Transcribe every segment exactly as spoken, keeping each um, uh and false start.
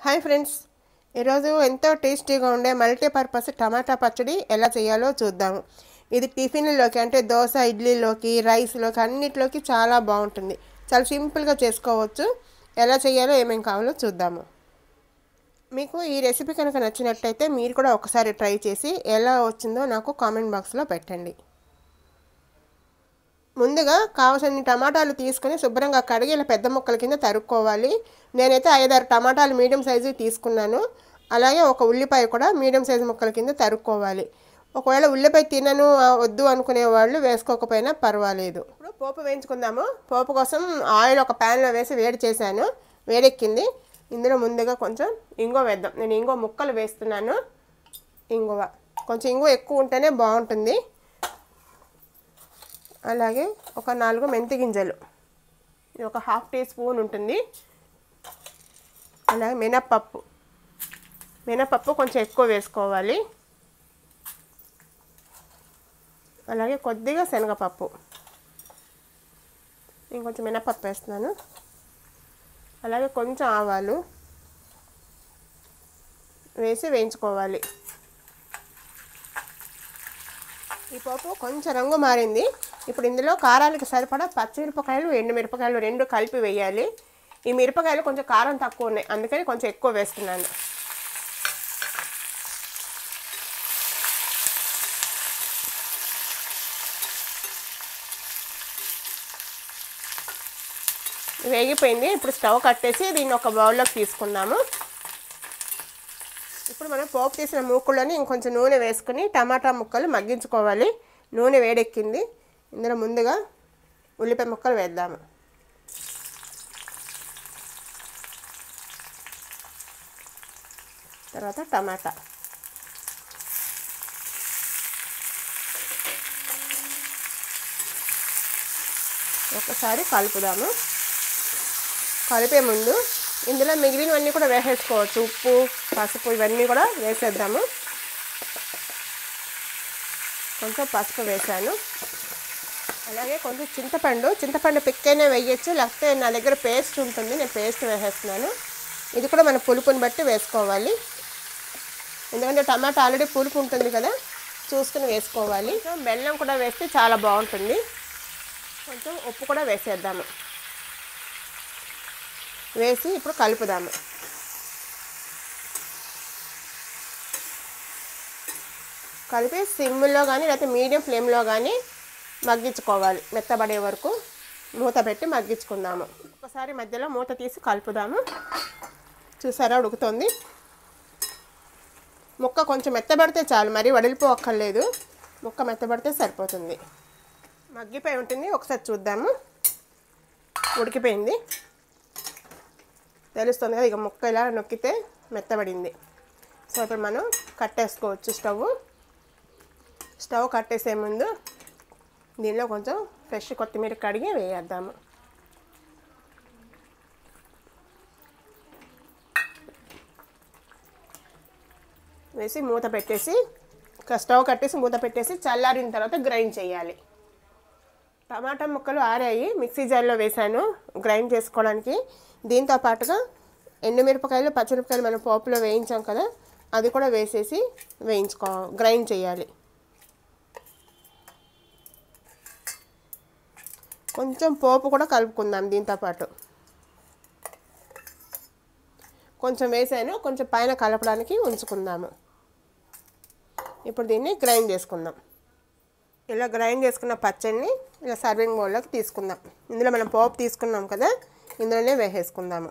Hi friends, ఈరోజు ఎంతో టేస్టీగా ఉండే మల్టీపర్పస్ టమాటా పచ్చడి ఎలా చేయాలో చూద్దాము. ఇది టిఫిన్లోకి అంటే దోశ, ఇడ్లీలోకి, రైస్లోకి అన్నిట్లోకి చాలా బాగుంటుంది. చాలా సింపుల్గా చేసుకోవచ్చు. ఎలా చేయాలో ఏమేమి కావాలో చూద్దాము. మీకు ఈ రెసిపీ కనుక నచ్చినట్టయితే మీరు కూడా ఒకసారి ట్రై చేసి ఎలా వచ్చిందో నాకు కామెంట్ బాక్స్లో పెట్టండి. ముందుగా కావాల్సిన టమాటాలు తీసుకొని శుభ్రంగా కడిగి ఇలా పెద్ద ముక్కల కింద తరుక్కోవాలి. నేనైతే ఐదారు టమాటాలు మీడియం సైజు తీసుకున్నాను. అలాగే ఒక ఉల్లిపాయ కూడా మీడియం సైజు ముక్కల కింద తరుక్కోవాలి. ఒకవేళ ఉల్లిపాయ తినను వద్దు అనుకునే వాళ్ళు వేసుకోకపోయినా పర్వాలేదు. ఇప్పుడు పోపు వేయించుకుందాము. పోపు కోసం ఆయిల్ ఒక ప్యాన్లో వేసి వేడి చేశాను. వేడెక్కింది. ఇందులో ముందుగా కొంచెం ఇంగువ వేద్దాం. నేను ఇంగువ ముక్కలు వేస్తున్నాను. ఇంగువ కొంచెం ఇంగువ ఎక్కువ ఉంటేనే బాగుంటుంది. అలాగే ఒక నాలుగు మెంతి గింజలు, ఇది ఒక హాఫ్ టీ స్పూన్ ఉంటుంది. అలాగే మినప్పప్పు, మినప్పప్పు కొంచెం ఎక్కువ వేసుకోవాలి. అలాగే కొద్దిగా శనగపప్పు, ఇంకొంచెం మినప్పప్పు వేస్తున్నాను. అలాగే కొంచెం ఆవాలు వేసి వేయించుకోవాలి. ఈ పోపు కొంచెం రంగు మారింది. ఇప్పుడు ఇందులో కారానికి సరిపడా పచ్చిమిరపకాయలు, ఎండుమిరపకాయలు రెండు కలిపి వేయాలి. ఈ మిరపకాయలు కొంచెం కారం తక్కువ ఉన్నాయి, అందుకని కొంచెం ఎక్కువ వేస్తున్నాను. వేగిపోయింది. ఇప్పుడు స్టవ్ కట్టేసి దీన్ని ఒక బౌల్లోకి తీసుకుందాము. ఇప్పుడు మనం పోపు తీసిన మూకుళ్ళని ఇంకొంచెం నూనె వేసుకుని టమాటా ముక్కలు మగ్గించుకోవాలి. నూనె వేడెక్కింది. ఇందులో ముందుగా ఉల్లిపాయ ముక్కలు వేద్దాము. తర్వాత టమాటా, ఒకసారి కలుపుదాము. కలిపే ముందు ఇందులో మిగిలినవన్నీ కూడా వేసేసుకోవచ్చు. ఉప్పు, పసుపు ఇవన్నీ కూడా వేసేద్దాము. కొంచెం పసుపు వేసాను. అలాగే కొంచెం చింతపండు, చింతపండు పిక్కైనా వేయచ్చు, లేకపోతే నా దగ్గర పేస్ట్ ఉంటుంది, నేను పేస్ట్ వేసేస్తున్నాను. ఇది కూడా మన పులుపుని బట్టి వేసుకోవాలి. ఎందుకంటే టమాటా ఆల్రెడీ పులుపు ఉంటుంది కదా, చూసుకుని వేసుకోవాలి. బెల్లం కూడా వేస్తే చాలా బాగుంటుంది. కొంచెం ఉప్పు కూడా వేసేద్దాము. వేసి ఇప్పుడు కలుపుదాము. కలిపి సిమ్లో కానీ లేకపోతే మీడియం ఫ్లేమ్లో కానీ మగ్గించుకోవాలి. మెత్తబడే వరకు మూత పెట్టి మగ్గించుకుందాము. ఒకసారి మధ్యలో మూత తీసి కలుపుదాము. చూసారా, ఉడుకుతుంది. ముక్క కొంచెం మెత్తబడితే చాలు, మరీ వడిలిపోక్కర్లేదు. ముక్క మెత్తబడితే సరిపోతుంది. మగ్గిపోయి ఉంటుంది. ఒకసారి చూద్దాము. ఉడికిపోయింది, తెలుస్తుంది కదా. ఇక ముక్క ఇలా నొక్కితే మెత్తబడింది. సో ఇప్పుడు మనం కట్టేసుకోవచ్చు. స్టవ్ స్టవ్ కట్టేసే ముందు దీనిలో కొంచెం ఫ్రెష్ కొత్తిమీర కడిగి వేయేద్దాము. వేసి మూత పెట్టేసి స్టవ్ కట్టేసి మూత పెట్టేసి చల్లారిన తర్వాత గ్రైండ్ చేయాలి. టమాటా ముక్కలు ఆరాయి, మిక్సీ జార్లో వేసాను గ్రైండ్ చేసుకోవడానికి. దీంతో పాటుగా ఎండుమిరపకాయలు, పచ్చిమిరపకాయలు మనం పోపులో వేయించాం కదా, అది కూడా వేసేసి వేయించుకో గ్రైండ్ చేయాలి. కొంచెం పోపు కూడా కలుపుకుందాం. దీంతో పాటు కొంచెం వేసాను, కొంచెం పైన కలపడానికి ఉంచుకుందాము. ఇప్పుడు దీన్ని గ్రైండ్ చేసుకుందాం. ఇలా గ్రైండ్ చేసుకున్న పచ్చడిని ఇలా సర్వింగ్ బౌల్లోకి తీసుకుందాం. ఇందులో మనం పోపు తీసుకున్నాం కదా, ఇందులోనే వేసేసుకుందాము.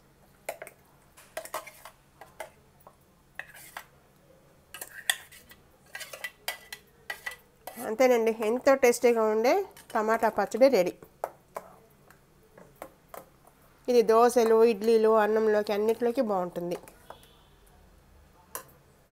అంతేనండి, ఎంతో టేస్టీగా ఉండే టమాటా పచ్చడి రెడీ. ఇది దోశలు, ఇడ్లీలు, అన్నంలోకి అన్నిట్లోకి బాగుంటుంది.